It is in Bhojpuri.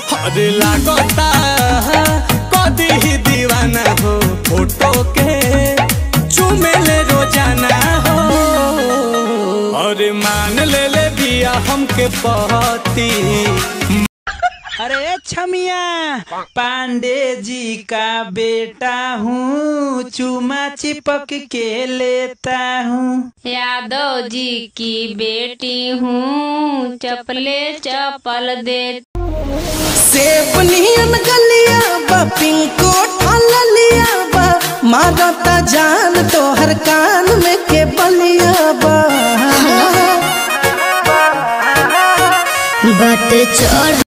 अरे लागता कदी ही दीवाना हो, फोटो के चुमेले रोजाना हो। अरे मान ले बिया हमके पति। अरे छमिया, पांडे जी का बेटा हूँ, चुमा चिपक के लेता हूँ। यादव जी की बेटी हूँ, चपले चपल दे। सेब नियन गलिया बा, पिंको ठालिया बा, मारता जान तो हर कान में के बलिया बा। बट चढ़